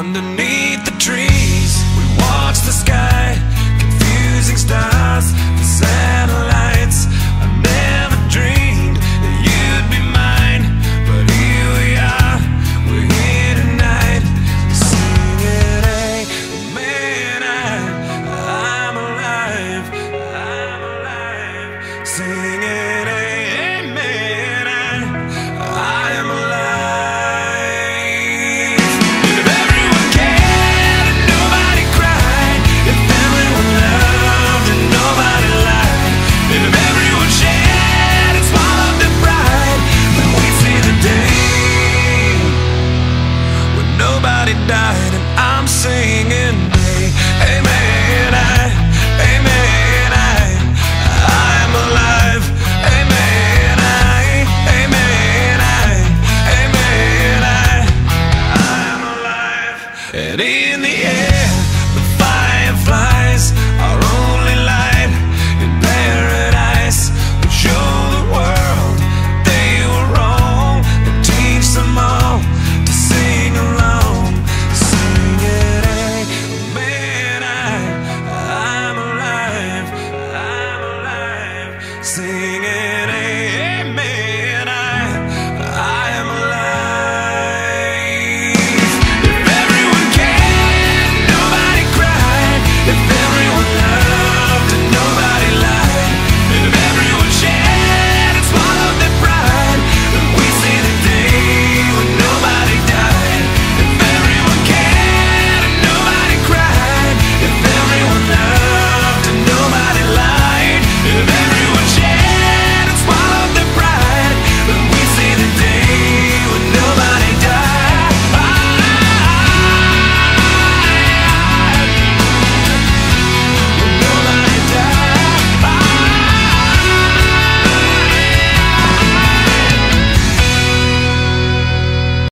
Underneath the trees, we watch the sky, confusing stars, the satellites. I never dreamed that you'd be mine, but here we are, we're here tonight, singing, amen, I'm alive, singing, amen, I am alive. Died and I'm singing, amen, amen, I'm alive, amen, amen, amen, I'm alive. And in the air